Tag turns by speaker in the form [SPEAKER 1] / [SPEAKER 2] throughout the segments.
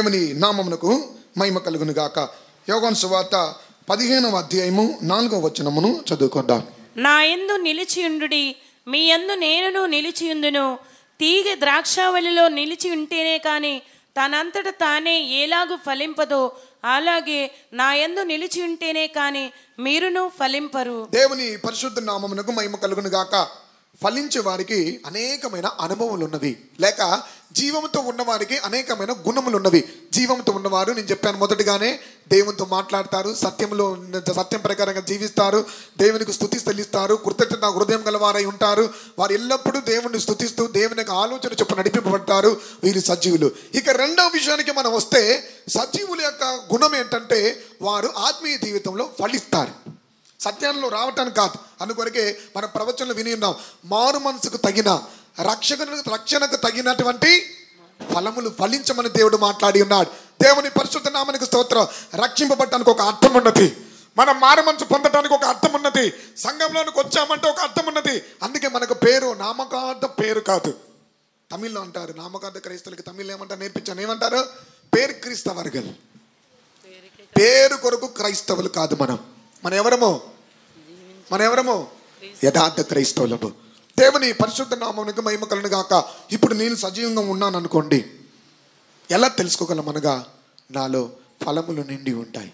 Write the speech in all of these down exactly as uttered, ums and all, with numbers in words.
[SPEAKER 1] దేవుని నామమునకు మహిమ కలుగును గాక. యోహాను సువార్త పదిహేనవ అధ్యాయము నాలుగవ వచనమును చదువుకుందాం.
[SPEAKER 2] నా యందు నిలిచియుండుడి, మీ యందు నేనును నిలిచియుందును. తీగ ద్రాక్షావళిలో నిలిచి ఉంటేనే కానీ తనంతట తానే ఎలాగు ఫలింపదో, అలాగే నా యందు నిలిచి ఉంటేనే కానీ మీరును ఫలింపరు.
[SPEAKER 1] దేవుని పరిశుద్ధ నామమునకు మహిమ కలుగును గాక. ఫలించే వారికి అనేకమైన అనుభవాలు ఉన్నవి, లేక జీవంతో ఉన్నవారికి అనేకమైన గుణములు ఉన్నవి. జీవంతో ఉన్నవారు, నేను చెప్పాను మొదటిగానే, దేవునితో మాట్లాడతారు, సత్యంలో సత్యం ప్రకారంగా జీవిస్తారు, దేవునికి స్తుతి చెల్లిస్తారు, కృతజ్ఞత హృదయం గలవారై ఉంటారు. వారు ఎల్లప్పుడూ దేవుని స్తుతిస్తూ దేవుని యొక్క ఆలోచన చొప్పున నడిపింపబడతారు. వీరు సజీవులు. ఇక రెండవ విషయానికి మనం వస్తే, సజీవుల యొక్క గుణం ఏంటంటే వారు ఆత్మీయ జీవితంలో ఫలిస్తారు. సత్యంలో రావటానికి కాదు, అందుకొరకే మన ప్రవచనలు విని ఉన్నాం. మారు మనసుకు తగిన రక్షణ రక్షణకు తగినటువంటి ఫలములు ఫలించమని దేవుడు మాట్లాడి ఉన్నాడు. దేవుని పరిశుద్ధ నామానికి స్తోత్రం. రక్షింపబడటానికి ఒక అర్థం ఉన్నది, మనం మారు మనసు పొందడానికి ఒక అర్థం ఉన్నది, సంఘంలోనికి వచ్చామంటే ఒక అర్థం ఉన్నది. అందుకే మనకు పేరు నామకార్థ పేరు కాదు. తమిళ్లో అంటారు, నామకార్థ క్రైస్తవులకి తమిళ్ ఏమంటారు నేర్పించాను, ఏమంటారు? పేరు క్రీస్తవర్గల్. పేరు కొరకు క్రైస్తవులు కాదు. మనం మన ఎవరమో మన ఎవరమో యథార్థ క్రైస్తవులము. దేవుని పరిశుద్ధ నామమునకు మహిమ కలుగును గాక. ఇప్పుడు నేను సజీవంగా ఉన్నాను అనుకోండి, ఎలా తెలుసుకోగలం అనగా, నాలో ఫలములు నిండి ఉంటాయి.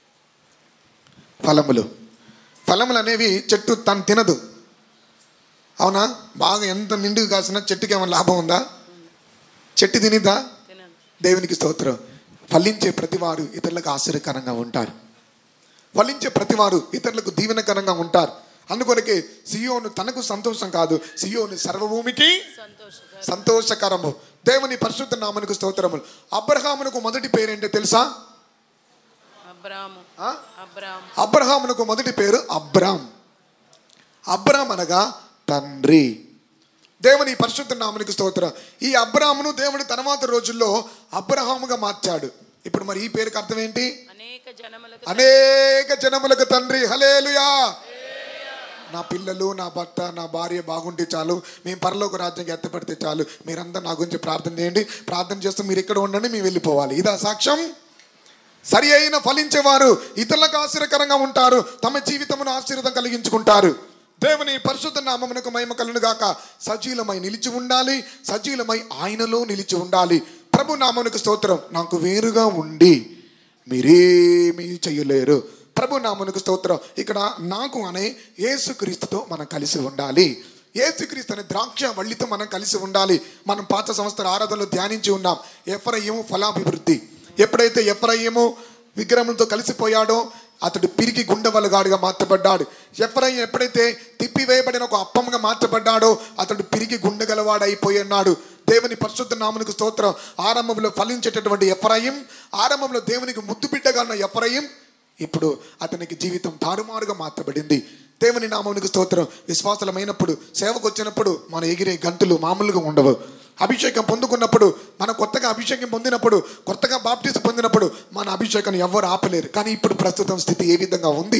[SPEAKER 1] ఫలములు ఫలములు అనేవి చెట్టు తను తినదు, అవునా? బాగా ఎంత నిండుగా కాసినా చెట్టుకి ఏమైనా లాభం ఉందా? చెట్టు తినిద్దా? దేవునికి స్తోత్రం. ఫలించే ప్రతివారు ఇతరులకు ఆశ్చర్యకరంగా ఉంటారు. ఫలించే ప్రతివారు ఇతరులకు దీవెనకరంగా ఉంటారు. అందుకొరకే సియోను తనకు సంతోషం కాదు, సియోను సర్వభూమికి సంతోషకరము. దేవుని పరిశుద్ధ నామమునకు స్తోత్రములు. అబ్రహామునకు మొదటి పేరేంటో తెలుసా? అబ్రహామునకు మొదటి పేరు అబ్రామ్. అబ్రామ్ అనగా తండ్రి. దేవుని పరిశుద్ధ నామమునకు స్తోత్రం. ఈ అబ్రామును దేవుని తర్వాత రోజుల్లో అబ్రహాముగా మార్చాడు. ఇప్పుడు మరి ఈ పేరుకి అర్థం ఏంటి? అనేక జనములకు తండ్రి. హల్లెలూయా. నా పిల్లలు, నా భర్త, నా భార్య బాగుంటే చాలు, మేము పరలోక రాజ్యానికి ఎత్తపడితే చాలు, మీరంతా నా గురించి ప్రార్థన చేయండి, ప్రార్థన చేస్తూ మీరు ఇక్కడ ఉండండి, మేము వెళ్ళిపోవాలి. ఇదా సాక్ష్యం? సరి అయిన ఫలించేవారు ఇతరులకు ఆశ్చర్యకరంగా ఉంటారు, తమ జీవితమును ఆశీర్వాదం కలిగించుకుంటారు. దేవుని పరిశుద్ధ నామమునకు మహిమ కలుగును గాక. సజీలమై నిలిచి ఉండాలి, సజీలమై ఆయనలో నిలిచి ఉండాలి. ప్రభు నామమునకు స్తోత్రం. నాకు వేరుగా ఉండి మీరేమీ చేయలేరు. ప్రభు నామమునకు స్తోత్రం. ఇక్కడ నాకు అనే యేసుక్రీస్తుతో మనం కలిసి ఉండాలి. యేసుక్రీస్తు అనే ద్రాక్ష వల్లితో మనం కలిసి ఉండాలి. మనం పాత సంవత్సర ఆరాధనలో ధ్యానించి ఉన్నాం. ఎఫ్రాయిము ఫలాభివృద్ధి. ఎప్పుడైతే ఎఫ్రాయిము విగ్రహంతో కలిసిపోయాడో అతడు పిరికి గుండెవలగాడుగా మార్చబడ్డాడు. ఎఫ్రాయిము ఎప్పుడైతే తిప్పివేయబడిన ఒక అప్పంగా మార్చబడ్డాడో అతడు పిరికి గుండెగలవాడు అయిపోయి ఉన్నాడు. దేవుని పరిశుద్ధ నామమునకు స్తోత్రం. ఆరంభంలో ఫలించేటటువంటి ఎఫ్రాయిం, ఆరంభంలో దేవునికి ముద్దు బిడ్డగా ఉన్న ఎఫ్రాయిం, ఇప్పుడు అతనికి జీవితం తారుమారుగా మార్చబడింది. దేవుని నామమునకు స్తోత్రం. విశ్వాసలమైనప్పుడు, సేవకు వచ్చినప్పుడు మన ఎగిరే గంతులు మామూలుగా ఉండవు. అభిషేకం పొందుకున్నప్పుడు, మన కొత్తగా అభిషేకం పొందినప్పుడు, కొత్తగా బాప్టిజం పొందినప్పుడు మన అభిషేకాన్ని ఎవ్వరు ఆపలేరు. కానీ ఇప్పుడు ప్రస్తుతం స్థితి ఏ విధంగా ఉంది?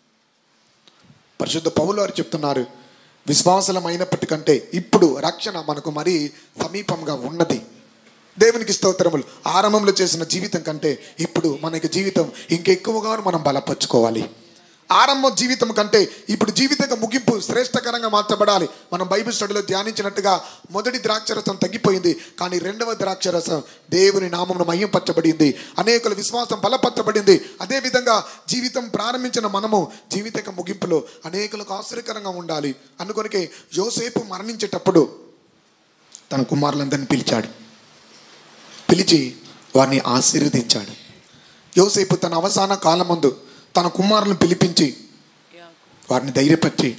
[SPEAKER 1] పరిశుద్ధ పౌలు వారు చెప్తున్నారు, విశ్వాసలమైనప్పటికంటే ఇప్పుడు రక్షణ మనకు మరీ సమీపంగా ఉన్నది. దేవునికి స్తోత్రములు. ఆరంభంలో చేసిన జీవితం కంటే ఇప్పుడు మనకి జీవితం ఇంకెక్కువగా మనం బలపరుచుకోవాలి. ఆరంభం జీవితం కంటే ఇప్పుడు జీవితంగా ముగింపు శ్రేష్టకరంగా మార్చబడాలి. మనం బైబిల్ స్టడీలో ధ్యానించినట్టుగా మొదటి ద్రాక్షరసం తగ్గిపోయింది, కానీ రెండవ ద్రాక్షరసం దేవుని నామమున మహిమపరచబడింది, అనేకుల విశ్వాసం బలపరచబడింది. అదేవిధంగా జీవితం ప్రారంభించిన మనము జీవిత ముగింపులో అనేకులకు ఆశ్చర్యకరంగా ఉండాలి. అందుకొనకే యోసేపు మరణించేటప్పుడు తన కుమారులందరినీ పిలిచాడు, పిలిచి వారిని ఆశీర్వదించాడు. యోసేపు తన అవసాన కాలమందు తన కుమారులను పిలిపించి వారిని ధైర్యపరిచి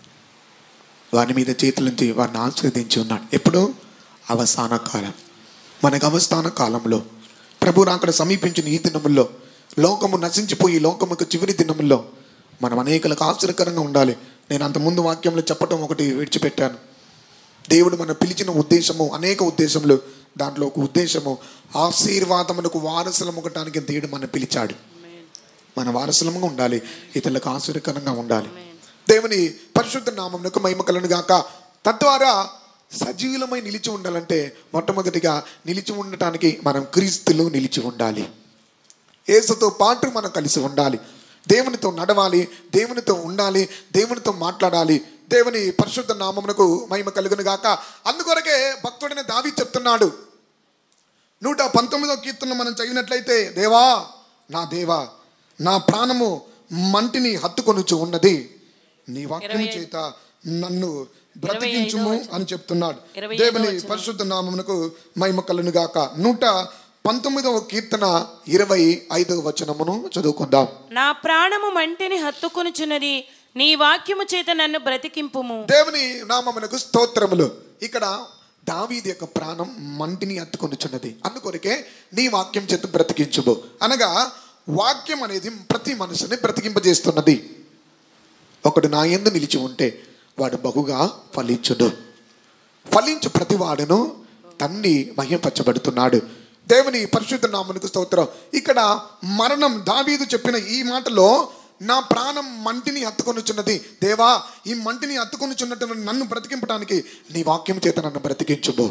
[SPEAKER 1] వారి మీద చేతులుంచి వారిని ఆశీర్వదించి ఉన్నాడు. ఎప్పుడు? అవసాన కాలం. మనకు అవసాన కాలంలో ప్రభు అక్కడ సమీపించిన ఈ దినముల్లో, లోకము నశించిపోయి లోకముకు చివరి దినముల్లో మనం అనేకులకు ఆశ్చర్యకరంగా ఉండాలి. నేను అంతకుముందు వాక్యంలో చెప్పటం ఒకటి విడిచిపెట్టాను. దేవుడు మనం పిలిచిన ఉద్దేశము అనేక ఉద్దేశములు, దాంట్లో ఒక ఉద్దేశము ఆశీర్వాదమునకు వారసులం ఒకటానికి దేవుడు మనం పిలిచాడు. మన వారసులంగా ఉండాలి, ఇతరులకు ఆశ్చర్యకరంగా ఉండాలి. దేవుని పరిశుద్ధ నామమునకు మహిమ కలుగును గాక. తద్వారా సజీవులమై నిలిచి ఉండాలంటే మొట్టమొదటిగా నిలిచి ఉండటానికి మనం క్రీస్తులో నిలిచి ఉండాలి. యేసుతో పాటు మనం కలిసి ఉండాలి, దేవునితో నడవాలి, దేవునితో ఉండాలి, దేవునితో మాట్లాడాలి. దేవుని పరిశుద్ధ నామమునకు మహిమ కలుగును గాక. అందుకొరకే భక్తుడైన దావీదు చెప్తున్నాడు, నూట పంతొమ్మిదో కీర్తన మనం చదివినట్లయితే, దేవా నా దేవా నా ప్రాణము మంటిని హత్తుకొనుచు ఉన్నది, నీ వాక్యం చేత నన్ను బ్రతికించుము అని చెప్తున్నాడు. దేవుని పరిశుద్ధ నామమునకు మహిమ కలుగును గాక. నూట పంతొమ్మిదవ కీర్తన ఇరవై ఐదవ వచనమును చదువుకుందాం.
[SPEAKER 2] నా ప్రాణము మంటిని హత్తుకొనుచున్నది, నీ వాక్యము చేత నన్ను బ్రతికింపుము.
[SPEAKER 1] దేవుని నామమునకు స్తోత్రములు. ఇక్కడ దావీదు యొక్క ప్రాణం మంటిని హత్తుకొనుచున్నది, అందుకొరకే నీ వాక్యం చేత బ్రతికించుము అనగా వాక్యం అనేది ప్రతి మనుషుని బ్రతికింపజేస్తున్నది. ఒకడు నా యందు నిలిచి ఉంటే వాడు బహుగా ఫలించుడు, ఫలించు ప్రతి వాడును తన్ని మహిమపరచబడుతున్నాడు. దేవుని పరిశుద్ధ నామమునకు స్తోత్రం. ఇక్కడ మరణం, దావీదు చెప్పిన ఈ మాటలో నా ప్రాణం మంటిని హత్తుకొనుచున్నది, దేవా ఈ మంటిని హత్తుకొనుచున్నట్టు నన్ను బ్రతికింపడానికి నీ వాక్యం చేత నన్ను బ్రతికించుము.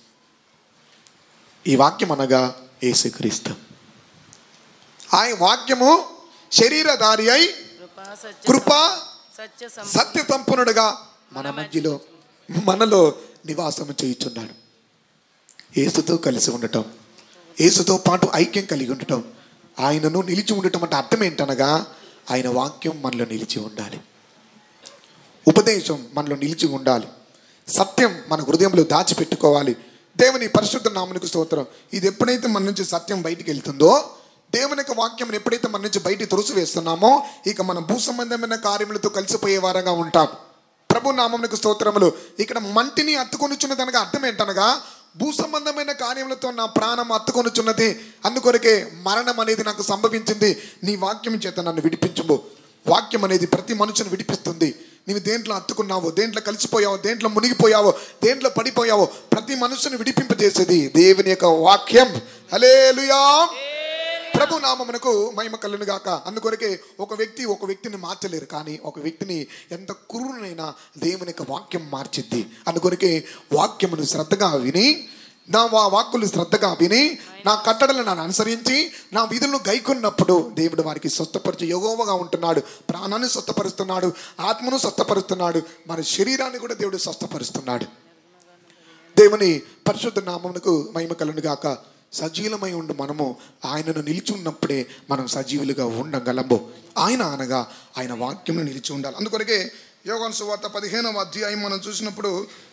[SPEAKER 1] ఈ వాక్యం అనగా యేసుక్రీస్తు. ఆయన వాక్యము శరీరధారి అయి కృప సత్య సంపన్నుడుగా మన మధ్యలో మనలో నివాసము చేయుచున్నాడు. యేసుతో కలిసి ఉండటం, యేసుతో పాటు ఐక్యం కలిగి ఉండటం, ఆయనను నిలిచి ఉండటం అంటే అర్థం ఏంటనగా ఆయన వాక్యం మనలో నిలిచి ఉండాలి, ఉపదేశం మనలో నిలిచి ఉండాలి, సత్యం మన హృదయంలో దాచిపెట్టుకోవాలి. దేవుని పరిశుద్ధ నామమునకు స్తోత్రం. ఇది ఎప్పుడైతే మన నుంచి సత్యం బయటికి వెళ్తుందో, దేవుని యొక్క వాక్యం ఎప్పుడైతే మన నుంచి బయటికి తురుసు వేస్తున్నామో, ఇక మన భూ సంబంధమైన కార్యములతో కలిసిపోయే వారంగా ఉంటాం. ప్రభు నామమునకు స్తోత్రములు. ఇక్కడ మంటిని హత్తుకొనుచున్నదనగా అర్థం ఏంటనగా భూ సంబంధమైన కార్యములతో నా ప్రాణం హత్తుకొనుచున్నది, అందుకొరకే మరణం అనేది నాకు సంభవించింది, నీ వాక్యం చేత నన్ను విడిపించుము. వాక్యం అనేది ప్రతి మనుషుని విడిపిస్తుంది. నీవు దేంట్లో హత్తుకున్నావో, దేంట్లో కలిసిపోయావో, దేంట్లో మునిగిపోయావో, దేంట్లో పడిపోయావో, ప్రతి మనుషుని విడిపింపజేసేది దేవుని యొక్క వాక్యం. హల్లెలూయా. ప్రభు నామమునకు మహిమ కలుగును గాక. అందుకొరకే ఒక వ్యక్తి ఒక వ్యక్తిని మార్చలేరు, కానీ ఒక వ్యక్తిని ఎంత క్రూరునైనా దేవుని యొక్క వాక్యం మార్చిద్ది. అందుకొరకే వాక్యమును శ్రద్ధగా విని, నా వాక్కులు శ్రద్ధగా విని, నా కట్టడలను నన్ను అనుసరించి, నా విధులను గైకొన్నప్పుడు దేవుడు వారికి స్వస్థపరిచి యెహోవాగా ఉంటున్నాడు. ప్రాణాన్ని స్వస్థపరుస్తున్నాడు, ఆత్మను స్వస్థపరుస్తున్నాడు, మన శరీరాన్ని కూడా దేవుడు స్వస్థపరుస్తున్నాడు. దేవుని పరిశుద్ధ నామమునకు మహిమ కలుగును గాక. సజీవమై ఉండు మనము ఆయనను నిలిచి ఉన్నప్పుడే మనం సజీవులుగా ఉండగలము. ఆయన అనగా ఆయన వాక్యంలో నిలిచి ఉండాలి. అందుకొరకే యోహాను సువార్త పదిహేనవ అధ్యాయం మనం చూసినప్పుడు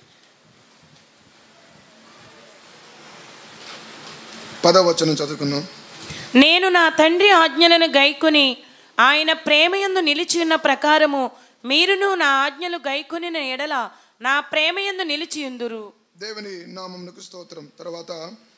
[SPEAKER 1] పదవ వచనం చదువుకున్నాం.
[SPEAKER 2] నేను నా తండ్రి ఆజ్ఞలను గైకొని ఆయన ప్రేమయందు నిలిచి ఉన్న ప్రకారము మీరును నా ఆజ్ఞలు గైకొనిన ఎడల నా ప్రేమయందు నిలిచి ఉందురు.
[SPEAKER 1] దేవుని నామమునకు స్తోత్రం. తర్వాత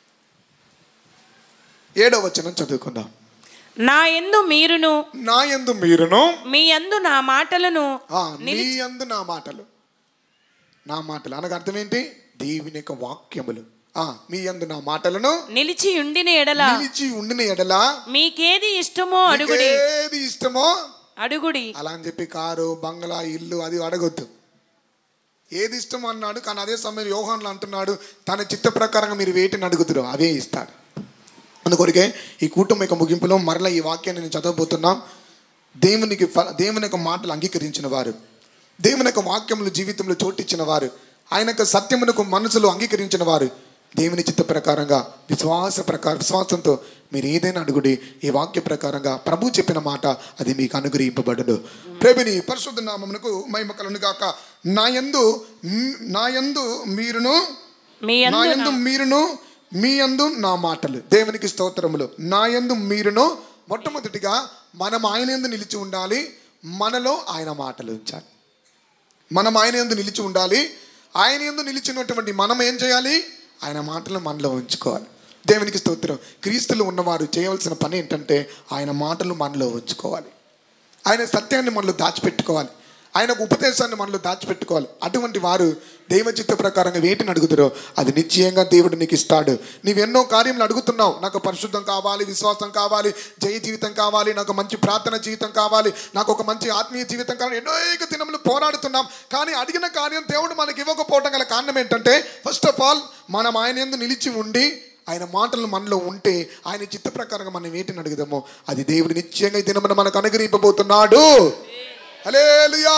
[SPEAKER 1] ఏడవ వచనం చదువుకుందాం.
[SPEAKER 2] నా యందు మీరును
[SPEAKER 1] నా యందు మీరును
[SPEAKER 2] మీ యందు నా మాటలను
[SPEAKER 1] నీ యందు నా మాటలు నా మాటలు అనగా అర్థం ఏంటి? దేవుని యొక్క వాక్యములు. ఆ మీ యందు నా మాటలను
[SPEAKER 2] నిలిచి ఉండిన ఎడల
[SPEAKER 1] నిలిచి ఉండిన ఎడల
[SPEAKER 2] మీకేది ఇష్టమో అడుగుడి,
[SPEAKER 1] ఏది ఇష్టమో
[SPEAKER 2] అడుగుడి.
[SPEAKER 1] అలా అని చెప్పి కారు, బంగ్లా, ఇల్లు అది అడగొద్దు. ఏది ఇష్టం అన్నాడు, కానీ అదే సమయం యోహానులు అంటున్నాడు తన చిత్త ప్రకారంగా మీరు వేటిని అడుగుతారో అవే ఇస్తాడు. అందుకొరికే ఈ కుటుంబ యొక్క ముగింపులో మరలా ఈ వాక్యాన్ని నేను చదవబోతున్నాం. దేవునికి దేవుని యొక్క మాటలు అంగీకరించిన వారు, దేవుని యొక్క వాక్యములు జీవితంలో చోటిచ్చిన వారు, ఆయన యొక్క సత్యమునకు మనసులో అంగీకరించిన వారు, దేవుని చిత్త ప్రకారంగా విశ్వాస ప్రకారం విశ్వాసంతో మీరు ఏదైనా అడుగుడి, ఈ వాక్య ప్రకారంగా ప్రభు చెప్పిన మాట అది మీకు అనుగ్రహింపబడును. ప్రభుని పరిశుద్ధ నామమునకు మహిమ కలుగును గాక. నా యందు నా యందు మీరును నా యందు మీరును మీ యందు నా మాటలు. దేవునికి స్తోత్రములు. నా యందు మీరును, మొట్టమొదటిగా మనం ఆయన యందు నిలిచి ఉండాలి, మనలో ఆయన మాటలు ఉంచాలి. మనం ఆయన యందు నిలిచి ఉండాలి. ఆయన యందు నిలిచినటువంటి మనం ఏం చేయాలి? ఆయన మాటలు మనలో ఉంచుకోవాలి. దేవునికి స్తోత్రం. క్రీస్తులో ఉన్నవారు చేయవలసిన పని ఏంటంటే ఆయన మాటలు మనలో ఉంచుకోవాలి, ఆయన సత్యాన్ని మనలో దాచిపెట్టుకోవాలి, ఆయన ఉపదేశాన్ని మనలో దాచిపెట్టుకోవాలి. అటువంటి వారు దైవ చిత్త ప్రకారంగా వేటిని అడుగుతారో అది నిశ్చయంగా దేవుడు నీకు ఇస్తాడు. నీవెన్నో కార్యములు అడుగుతున్నావు, నాకు పరిశుద్ధం కావాలి, విశ్వాసం కావాలి, జయ జీవితం కావాలి, నాకు మంచి ప్రార్థన జీవితం కావాలి, నాకు ఒక మంచి ఆత్మీయ జీవితం కావాలి, ఎన్నో ఏక దినములు పోరాడుతున్నాం. కానీ అడిగిన కార్యం దేవుడు మనకి ఇవ్వకపోవడం గల కారణం ఏంటంటే, ఫస్ట్ ఆఫ్ ఆల్ మనం ఆయన యందు నిలిచి ఉండి ఆయన మాటలు మనలో ఉంటే ఆయన చిత్త ప్రకారంగా మనం వేటిని అడుగుదామో అది దేవుడు నిశ్చయంగా ఈ దినమున మనకు అనుగ్రహింపబోతున్నాడు. హల్లెలూయా.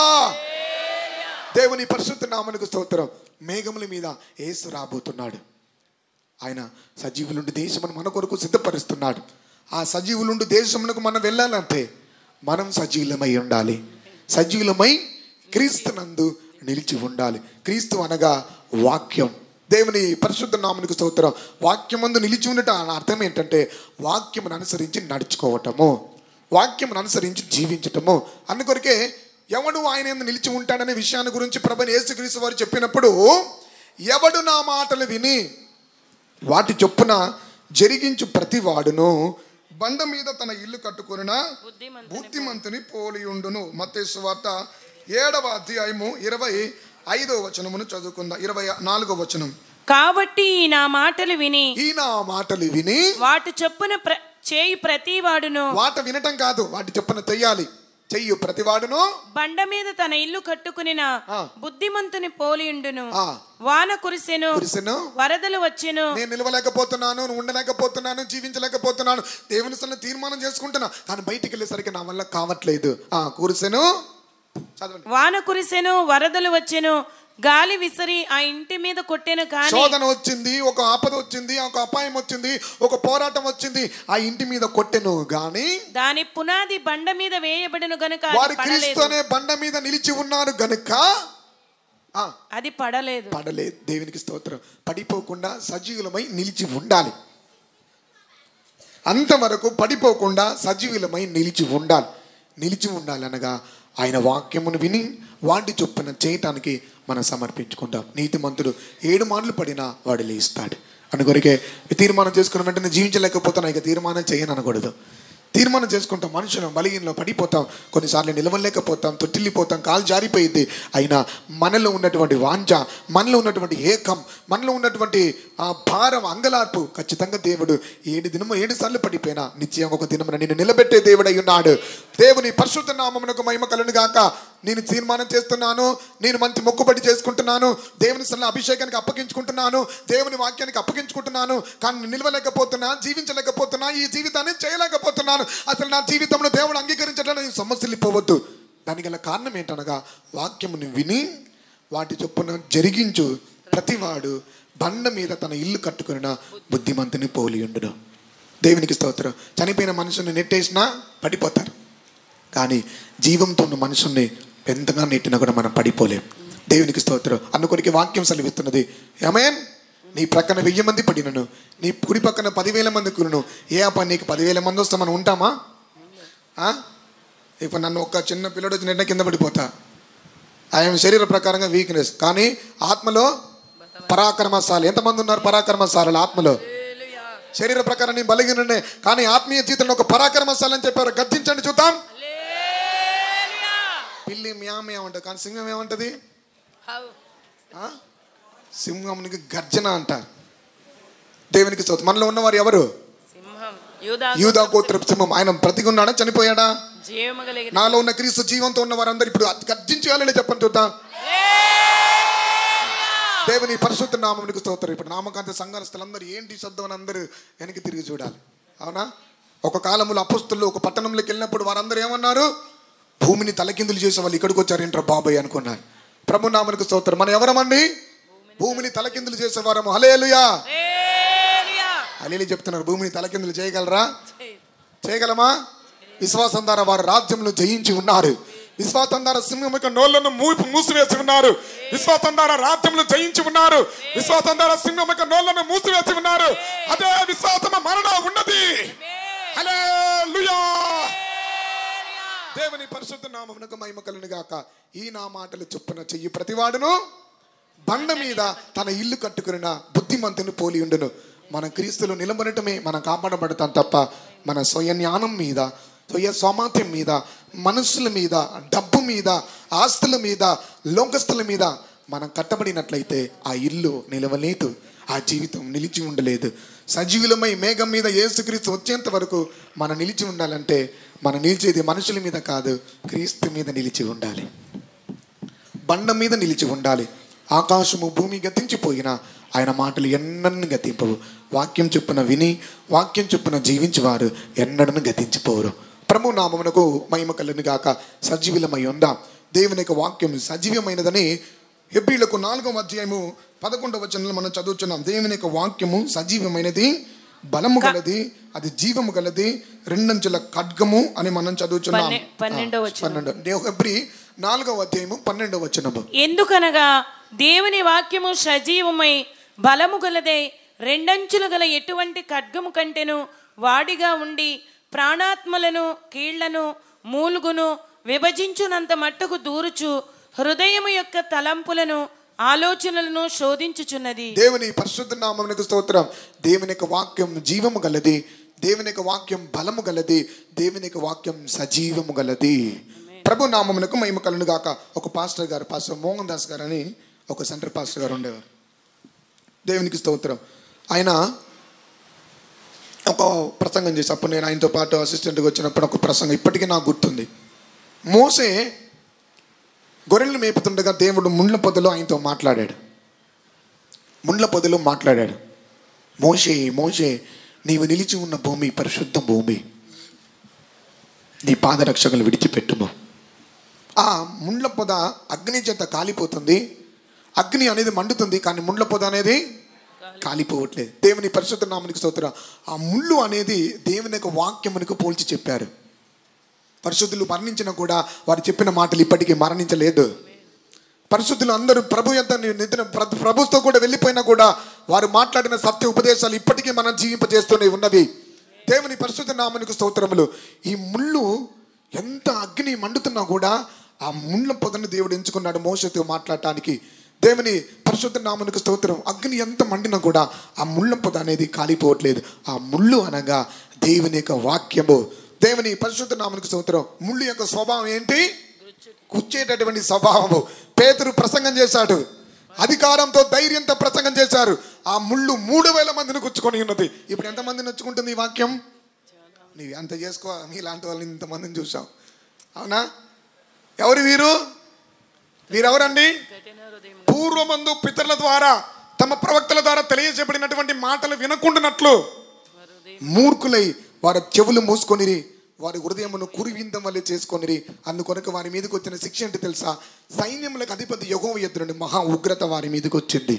[SPEAKER 1] దేవుని పరిశుద్ధ నామమునకు స్తోత్రం. మేఘముల మీద యేసు రాబోతున్నాడు. ఆయన సజీవులుండి దేశమును మన కొరకు సిద్ధపరుస్తున్నాడు. ఆ సజీవులుండి దేశమునకు మనం వెళ్ళాలంటే మనం సజీవులమై ఉండాలి. సజీవులమై క్రీస్తునందు నిలిచి ఉండాలి. క్రీస్తు అనగా వాక్యం. దేవుని పరిశుద్ధ నామమునకు స్తోత్రం. వాక్యమందు నిలిచి ఉండట అర్థం ఏంటంటే వాక్యమును అనుసరించి నడుచుకోవటము, వాక్యమును అనుసరించి జీవించటము. అందుకొరకే ఎవడు ఆయన యందు నిలిచి ఉంటాడనే విషయాన్ని గురించి ప్రభువైన యేసుక్రీస్తు వారు చెప్పినప్పుడు, ఎవడు నా మాటలు విని వాటి చొప్పున జరిగించు ప్రతి వాడును బండ మీద తన ఇల్లు కట్టుకొనిన బుద్ధిమంతుని పోలియుండును. మత్తయి సువార్త ఏడవ అధ్యాయము ఇరవై ఐదో వచనమును చదువుకుందాం. ఇరవై నాలుగో వచనం.
[SPEAKER 2] కాబట్టి ఈ నా మాటలు విని
[SPEAKER 1] ఈ నా మాటలు విని
[SPEAKER 2] వాటి చొప్పున ప్ర- చేయు ప్రతి వాడును,
[SPEAKER 1] వాట వినటం కాదు, వాటి చొప్పున చెయ్యాలి. చెయ్యు ప్రతివాడును
[SPEAKER 2] బండ మీద తన ఇల్లు కట్టుకునిన
[SPEAKER 1] ఆ.
[SPEAKER 2] బుద్ధిమంతుని పోలియుండును.
[SPEAKER 1] ఆ.
[SPEAKER 2] వాన కురిసెను,
[SPEAKER 1] కురిసెను,
[SPEAKER 2] వరదలు వచ్చెను,
[SPEAKER 1] నేను నిలవలేకపోతున్నాను, ఉండలేకపోతున్నాను, జీవించలేకపోతున్నాను, దేవుని సన్నిధిలో తీర్మానం చేసుకుంటున్నా, కానీ బయటికి వెళ్ళేసరికి నా వల్ల కావట్లేదు. ఆ కురిసెను, చదవండి.
[SPEAKER 2] వాన కురిసెను, వరదలు వచ్చెను, గాలి విసిరి ఆ ఇంటి మీద కొట్టెను, కానీ
[SPEAKER 1] శోధన వచ్చింది, ఒక ఆపద వచ్చింది, ఒక అపాయం వచ్చింది, ఒక పోరాటం వచ్చింది, ఆ ఇంటి మీద కొట్టెను గాని
[SPEAKER 2] దాని పునాది బండ మీద వేయబడిన గనుక అది
[SPEAKER 1] వారు
[SPEAKER 2] పడలేదు.
[SPEAKER 1] క్రీస్తు అనే బండ మీద నిలిచి ఉన్నారు గనుక ఆ
[SPEAKER 2] అది పడలేదు.
[SPEAKER 1] పడలేదు. దేవునికి స్తోత్రం. పడిపోకుండా సజీవులమై నిలిచి ఉండాలి. అంతవరకు పడిపోకుండా సజీవులమై నిలిచి ఉండాలి. నిలిచి ఉండాలనగా ఆయన వాక్యమును విని వాటి చొప్పున చేయటానికి మనం సమర్పించుకుంటాం. నీతిమంతుడు ఏడు మాటలు పడినా వాడు లేస్తాడు. అందుకొరకే తీర్మానం చేసుకున్న వెంటనే జీవించలేకపోతున్నా, ఇక తీర్మానం చేయను అనకూడదు. తీర్మానం చేసుకుంటాం. మనుషులు బలహీనలో పడిపోతాం, కొన్నిసార్లు నిలవలేకపోతాం, తొట్టిల్లిపోతాం, కాలు జారిపోయింది. అయినా మనలో ఉన్నటువంటి వాంఛ, మనలో ఉన్నటువంటి ఏకం, మనలో ఉన్నటువంటి ఆ భారం, అంగలార్పు ఖచ్చితంగా దేవుడు ఏడు దినము ఏడు సార్లు పడిపోయినా నిత్యం ఒక దినమున నిన్ను నిలబెట్టే దేవుడై ఉన్నాడు. దేవుని పరిశుద్ధ నామమునకు మహిమ కలుగును గాక. నేను తీర్మానం చేస్తున్నాను, నేను మంచి మొక్కుబడి చేసుకుంటున్నాను, దేవుని సన్నిధిలో అభిషేకానికి అప్పగించుకుంటున్నాను, దేవుని వాక్యానికి అప్పగించుకుంటున్నాను, కానీ నిలవలేకపోతున్నా, జీవించలేకపోతున్నా, ఈ జీవితాన్ని చేయలేకపోతున్నాను, అసలు నా జీవితంలో దేవుడు అంగీకరించడానికి నేను సమస్యలు పోవద్దు. దానికి గల కారణం ఏంటనగా వాక్యముని విని వాటి చొప్పున జరిగించు ప్రతివాడు బండ మీద తన ఇల్లు కట్టుకున్న బుద్ధిమంతుని పోలియుండును. దేవునికి స్తోత్రం. చనిపోయిన మనుషుని నెట్టేసినా పడిపోతారు, కానీ జీవంతో ఉన్న మనుషుల్ని ఎంతగా నెట్టినా కూడా మనం పడిపోలేం. దేవునికి స్తోత్రం. అందుకొరికి వాక్యం సెలవిస్తున్నది, ఆమేన్. నీ ప్రక్కన వెయ్యి మంది పడినను, నీ కుడి పక్కన పదివేల మంది కురును, ఏ ఆ పని నీకు పదివేల మంది వస్తే మనం ఉంటామా? ఇప్పుడు నన్ను ఒక చిన్న పిల్లడు వచ్చి నెట్ట కింద పడిపోతా, ఆయన శరీర ప్రకారంగా వీక్నెస్, కానీ ఆత్మలో పరాక్రమశాలి. ఎంతమంది ఉన్నారు పరాక్రమశాలు ఆత్మలో? శరీర ప్రకారం నేను బలహీనుడే, కానీ ఆత్మీయ జీవితంలో ఒక పరాక్రమశాలి అని చెప్పారు. గర్జించండి చూద్దాం. పిల్లి మ్యామ్ ఏమంటది, కానీ సింహం ఏమంటది? సింహానికి గర్జన అంటారు. దేవునికి స్తోత్రం. మనలో ఉన్నవారు ఎవరు? యూదా గోత్రపు సింహం. ఆయన బ్రతికి ఉన్నాడా, చనిపోయాడా? నాలో ఉన్న క్రీస్తు జీవంతో ఉన్న వారందరూ ఇప్పుడు గర్జించాలని చెప్పండి చూద్దాం. దేవుని పరిశుద్ధ నామమునకు స్తోత్రం. ఇప్పుడు నామకాంత సంఘస్థులందరూ ఏంటి శబ్దం అని అందరూ వెనక్కి తిరిగి చూడాలి. అవునా? ఒక కాలంలో అపొస్తలులు ఒక పట్టణంలోకి వెళ్ళినప్పుడు వారందరూ ఏమన్నారు? భూమిని తలకిందులు చేసే వాళ్ళు ఇక్కడికి వచ్చారు ఏంట్రా బాబాయ్ అనుకున్నారు. ప్రభు నామమునకు స్తోత్రం. మనం ఎవరమండి? భూమిని తలకిందులు చేసేవారము. హల్లెలూయా. హల్లెలూయా చెప్తున్నారు. భూమిని తలకిందులు చేయగలరా? చేయగలమా? విశ్వాసం ద్వారా వారు రాజ్యంలో జయించి ఉన్నారు. విశ్వాసం ద్వారా సింహం యొక్క నోళ్లను మూపు మూసివేసి ఉన్నారు. విశ్వాసం ద్వారా రాజ్యంలో జయించి ఉన్నారు. విశ్వాసం ద్వారా సింహం యొక్క నోళ్లను మూసివేసి ఉన్నారు. అదే విశ్వాసం మరణ ఉన్నది. హల్లెలూయా. దేవుని పరిశుద్ధ నామమునకు మహిమ కలుగును గాక. ఈ నా మాటలు చొప్పున చెయ్యి ప్రతివాడును బండ మీద తన ఇల్లు కట్టుకున్న బుద్ధిమంతుని పోలి ఉండును. మన క్రీస్తులో నిలబడటమే మనం కాపాడబడతాం తప్ప మన స్వయ జ్ఞానం మీద సో ఈ స్వామాత్యం మీద, మనుషుల మీద, డబ్బు మీద, ఆస్తుల మీద, లోకస్తుల మీద మనం కట్టబడినట్లయితే ఆ ఇల్లు నిలవలేదు, ఆ జీవితం నిలిచి ఉండలేదు. సజీవులమై మేఘం మీద యేసుక్రీస్తు వచ్చేంత వరకు మనం నిలిచి ఉండాలంటే మనం నిలిచేది మనుషుల మీద కాదు, క్రీస్తు మీద నిలిచి ఉండాలి. బండ మీద నిలిచి ఉండాలి. ఆకాశము భూమి గతించిపోయినా ఆయన మాటలు ఎన్నడూ గతింపవు. వాక్యం చొప్పున విని వాక్యం చొప్పున జీవించేవారు ఎన్నడూ గతించిపోరు. ప్రభు నామమునకు మహిమ కలుగును గాక. సజీవులమై ఉందాం. దేవుని యొక్క వాక్యం సజీవమైనదని హెబ్రీయులకు నాలుగవ అధ్యాయము పదకొండవ వచనంలో మనం చదువుతున్నాం. దేవుని యొక్క వాక్యము సజీవమైనది, బలము గలది, అది జీవము గలది, రెండంచుల ఖడ్గము అని మనం చదువుతున్నాం. పన్నెండు హెబ్రీ నాలుగవ అధ్యాయము పన్నెండవ వచనము.
[SPEAKER 2] ఎందుకనగా దేవుని వాక్యము సజీవమై బలము గలదే, రెండంచులు గల ఎటువంటి ఖడ్గము కంటెను వాడిగా ఉండి ప్రాణాత్మలను కీళ్లను మూలుగును విభజించునంత మట్టుకు దూరుచు హృదయము యొక్క తలంపులను ఆలోచనలను శోధించుచున్నది.
[SPEAKER 1] దేవుని పరిశుద్ధ నామమునకు స్తోత్రం. దేవుని యొక్క వాక్యం జీవము గలది, దేవుని యొక్క వాక్యం బలము గలది, దేవుని యొక్క వాక్యం సజీవము గలది. ప్రభు నామమునకు మహిమ కలుగును గాక. ఒక పాస్టర్ గారు, పాస్టర్ మోహన్ దాస్ గారు అని ఒక సెంటర్ పాస్టర్ గారు ఉండేవారు. దేవునికి స్తోత్రం. ఆయన ఒక ప్రసంగం చేసి, అప్పుడు నేను ఆయనతో పాటు అసిస్టెంట్గా వచ్చినప్పుడు ఒక ప్రసంగం ఇప్పటికీ నాకు గుర్తుంది. మోసే గొర్రెలు మేపుతుండగా దేవుడు ముండ్ల పొదలో ఆయనతో మాట్లాడాడు. ముండ్ల పొదలో మాట్లాడాడు. మోషే మోషే నీవు నిలిచి ఉన్న భూమి పరిశుద్ధ భూమి, నీ పాదరక్షకులు విడిచిపెట్టుము. ఆ ముండ్ల పొద అగ్ని చేత కాలిపోతుంది. అగ్ని అనేది మండుతుంది, కానీ ముండ్ల పొద అనేది కాలిపోవట్లేదు. దేవుని పరిశుద్ధ నామమునకు స్తోత్రం. ఆ ముళ్ళు అనేది దేవుని యొక్క వాక్యమునకు పోల్చి చెప్పారు. పరిశుద్ధులు మరణించినా కూడా వారు చెప్పిన మాటలు ఇప్పటికీ మరణించలేదు. పరిశుద్ధులు అందరూ ప్రభు యొక్క నిద్ర ప్రభుతో కూడా వెళ్ళిపోయినా కూడా వారు మాట్లాడిన సత్య ఉపదేశాలు ఇప్పటికీ మనం జీవింపజేస్తూనే ఉన్నవి. దేవుని పరిశుద్ధ నామమునకు స్తోత్రములు. ఈ ముళ్ళు ఎంత అగ్ని మండుతున్నా కూడా ఆ ముళ్ళ పొదను దేవుడు ఎంచుకున్నాడు మోషేతో మాట్లాడటానికి. దేవుని పరిశుద్ధ నామమునకు స్తోత్రం. అగ్ని ఎంత మండినా కూడా ఆ ముళ్ళ పొద అనేది కాలిపోవట్లేదు. ఆ ముళ్ళు అనగా దేవుని యొక్క వాక్యము. దేవుని పరిశుద్ధ నామమునకు స్తోత్రం. ముళ్ళు యొక్క స్వభావం ఏంటి? గుచ్చేటటువంటి స్వభావము. పేతురు ప్రసంగం చేశాడు, అధికారంతో ధైర్యంతో ప్రసంగం చేశారు. ఆ ముళ్ళు మూడు వేల మందిని గుచ్చుకొని ఉన్నది. ఇప్పుడు ఎంతమందిని నచ్చుకుంటుంది ఈ వాక్యం? నీవు అంత చేసుకో, మీలాంటి వాళ్ళని ఇంతమందిని చూసాం. అవునా? ఎవరు వీరు? వీరెవరండి? పూర్వమందు పితరుల ద్వారా తమ ప్రవక్తల ద్వారా తెలియజేయబడినటువంటి మాటలు వినకుండానట్లు మూర్ఖులై వారి చెవులు మూసుకొనిరి, వారి హృదయమును కురివిందం వల్లే చేసుకొనిరి. అందుకొరకు వారి మీదకి వచ్చిన శిక్ష ఏంటి తెలుసా? సైన్యములకు అధిపతి యెహోవా ఎదుట నుండి మహా ఉగ్రత వారి మీదకి వచ్చింది.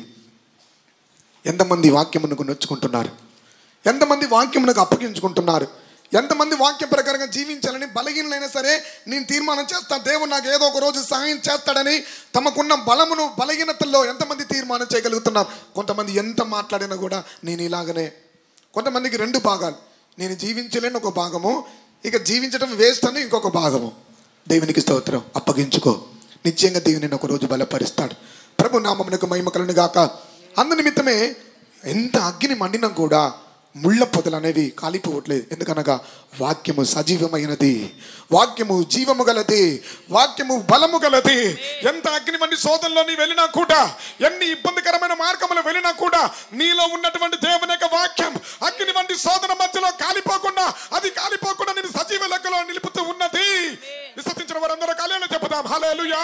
[SPEAKER 1] ఎంతమంది వాక్యమునకు నొచ్చుకుంటున్నారు? ఎంతమంది వాక్యమునకు అప్పగించుకుంటున్నారు? ఎంతమంది వాక్యం ప్రకారంగా జీవించాలని బలహీనైనా సరే నేను తీర్మానం చేస్తాను, దేవుడు నాకు ఏదో ఒక రోజు సహాయం చేస్తాడని తమకున్న బలమును బలహీనతల్లో ఎంతమంది తీర్మానం చేయగలుగుతున్నారు? కొంతమంది ఎంత మాట్లాడినా కూడా నేను ఇలాగనే. కొంతమందికి రెండు భాగాలు, నేను జీవించలేని ఒక భాగము, ఇక జీవించడం వేస్ట్ అని ఇంకొక భాగము. దేవునికి స్తోత్రం. అప్పగించుకో, నిశ్చయంగా దేవుని ఒక రోజు బలపరుస్తాడు. ప్రభు నామమునకు మహిమ కలుగును గాక. అందు నిమిత్తమే ఎంత అగ్ని మండినా కూడా ముళ్ళ పొదలు అనేవి కాలిపోవట్లేదు. ఎందుకనగా వాక్యము సజీవమైనది, వాక్యము జీవము గలది, వాక్యము బలము గలది. ఎంత అగ్ని మండి శోధనలో నీ వెళ్ళినా కూడా, ఎన్ని ఇబ్బందికరమైన మార్గములు వెళ్ళినా కూడా నీలో ఉన్నటువంటి దేవుని యొక్క వాక్యం అగ్ని మండి శోధన మధ్యలో కాలిపోకుండా, అది కాలిపోకుండా నేను సజీవ లెక్కలో నిలుపుతూ ఉన్నది. విశ్వసించిన వారందరూ కాలేలు చెప్పుదాం హల్లెలూయా.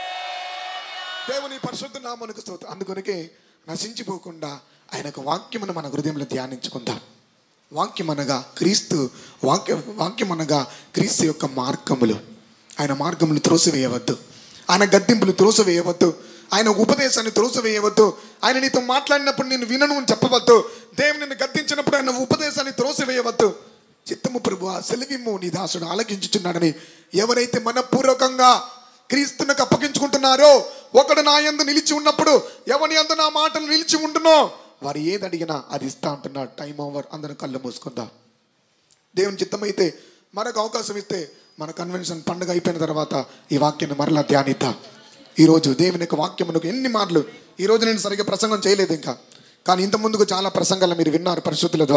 [SPEAKER 1] దేవుని పరిశుద్ధ నామమునకు స్తోత్రం. అందుకొనకే నశించిపోకుండా ఆయనకు వాక్యమును మన హృదయంలో ధ్యానించుకుందాం. వాక్యం అనగా క్రీస్తు, వాక్య వాక్యం అనగా క్రీస్తు యొక్క మార్గములు. ఆయన మార్గములు త్రోసివేయవద్దు, ఆయన గద్దింపులు త్రోసివేయవద్దు, ఆయన ఉపదేశాన్ని త్రోసివేయవద్దు. ఆయన నీతో మాట్లాడినప్పుడు నేను వినను అని చెప్పవద్దు. దేవుని నిన్ను గద్దించినప్పుడు ఆయన ఉపదేశాన్ని త్రోసివేయవద్దు. చిత్తము ప్రభువా సెలవిమ్ము, నీ దాసుడు ఆలకించుచున్నాడని ఎవరైతే మనపూర్వకంగా క్రీస్తునకు అప్పగించుకుంటున్నారో, ఒకడు నా యందు నిలిచి ఉన్నప్పుడు ఎవని యందు నా మాటలు నిలిచి ఉండునో వారు ఏది అడిగినా అది ఇస్తా అంటున్నాడు. Time over. అందరం కళ్ళు మూసుకుందాం. దేవుని చిత్తమైతే మరొక అవకాశం ఇస్తే మన కన్వెన్షన్ పండుగ అయిపోయిన తర్వాత ఈ వాక్యాన్ని మరలా ధ్యానిద్దాం. ఈరోజు దేవుని యొక్క వాక్యమునకు ఎన్ని మార్లు, ఈరోజు నేను సరిగ్గా ప్రసంగం చేయలేదు ఇంకా, కానీ ఇంత ముందుకు చాలా ప్రసంగాలు మీరు విన్నారు పరిశుద్ధుల ద్వారా.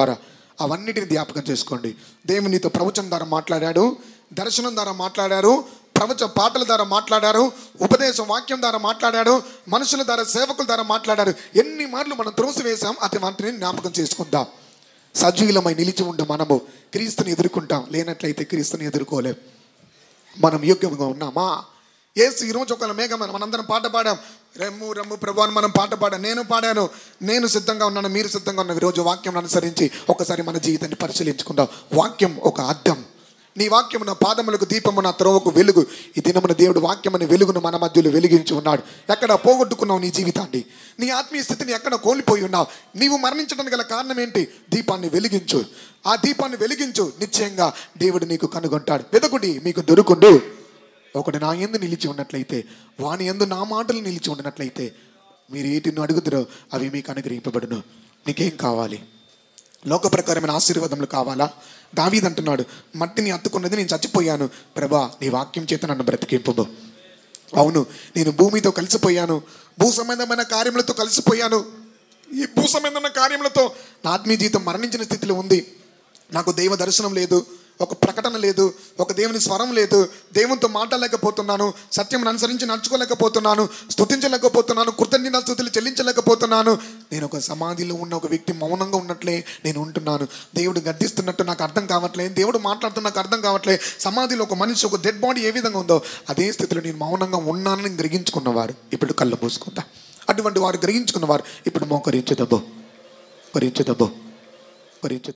[SPEAKER 1] అవన్నిటిని జ్ఞాపకం చేసుకోండి. దేవుని నీతో ప్రవచనం ద్వారా మాట్లాడాడు, దర్శనం ద్వారా మాట్లాడారు, ప్రవచ పాటల ద్వారా మాట్లాడారు, ఉపదేశం వాక్యం ద్వారా మాట్లాడాడు, మనుషుల ద్వారా సేవకుల ద్వారా మాట్లాడారు. ఎన్ని మార్లు మనం త్రోసి వేసాం, అతి వాటిని జ్ఞాపకం చేసుకుందాం. సజీవులమై నిలిచి ఉండే మనము క్రీస్తుని ఎదుర్కొంటాం. లేనట్లయితే క్రీస్తుని ఎదుర్కోలేం. మనం యోగ్యంగా ఉన్నామా? యేసు ఈరోజు ఒక మేఘం, మనందరం పాట పాడాం, రెమ్ము రమ్ము ప్రభు అని మనం పాట పాడాం. నేను పాడాను, నేను సిద్ధంగా ఉన్నాను, మీరు సిద్ధంగా ఉన్నాను. ఈరోజు వాక్యం అనుసరించి ఒకసారి మన జీవితాన్ని పరిశీలించుకుందాం. వాక్యం ఒక అద్దం. నీ వాక్యము నా పాదములకు దీపము, నా త్రోవకు వెలుగు. ఈ దినమున దేవుడు వాక్యమని వెలుగును మన మధ్యలో వెలిగించి ఉన్నాడు. ఎక్కడ పోగొట్టుకున్నావు నీ జీవితాన్ని? నీ ఆత్మీయ స్థితిని ఎక్కడ కోల్పోయి ఉన్నావు? నీవు మరణించడానికి గల కారణం ఏంటి? దీపాన్ని వెలిగించు. ఆ దీపాన్ని వెలిగించు, నిశ్చయంగా దేవుడు నీకు కనుగొంటాడు. వెదకుడి మీకు దొరుకుండు. ఒకడు నా యందు నిలిచి ఉన్నట్లయితే, వాని యందు నా మాటలు నిలిచి ఉన్నట్లయితే, మీరు ఏటిని అడుగుతారో అవి మీకు అనుగ్రహింపబడును. నీకేం కావాలి? లోక ప్రకారమైన ఆశీర్వాదములు కావాలా? దావీదు అంటున్నాడు, మట్టిని అత్తుకున్నది నేను చచ్చిపోయాను, ప్రభా నీ వాక్యం చేత నన్ను బ్రతికింపు. అవును, నేను భూమితో కలిసిపోయాను, భూ సంబంధమైన కార్యములతో కలిసిపోయాను. ఈ భూ సంబంధమైన కార్యములతో నా ఆత్మీయ జీవితం మరణించిన స్థితిలో ఉంది. నాకు దైవ దర్శనం లేదు, ఒక ప్రకటన లేదు, ఒక దేవుని స్వరం లేదు, దేవునితో మాట్లాడలేకపోతున్నాను, సత్యం అనుసరించి నడుచుకోలేకపోతున్నాను, స్తుతించలేకపోతున్నాను, కృతజ్ఞత స్తుతులు చెల్లించలేకపోతున్నాను. నేను ఒక సమాధిలో ఉన్న ఒక వ్యక్తి మౌనంగా ఉన్నట్లే నేను ఉంటున్నాను. దేవుడు గద్దిస్తున్నట్టు నాకు అర్థం కావట్లేదు, దేవుడు మాట్లాడుతున్న నాకు అర్థం కావట్లేదు. సమాధిలో ఒక మనిషి, ఒక డెడ్ బాడీ ఏ విధంగా ఉందో అదే స్థితిలో నేను మౌనంగా ఉన్నానని గ్రహించుకున్నవారు ఇప్పుడు కళ్ళు మూసుకుంటా. అటువంటి వారు గ్రహించుకున్నవారు ఇప్పుడు మోకరించదబ్బో, కరించదబ్బో, కరించ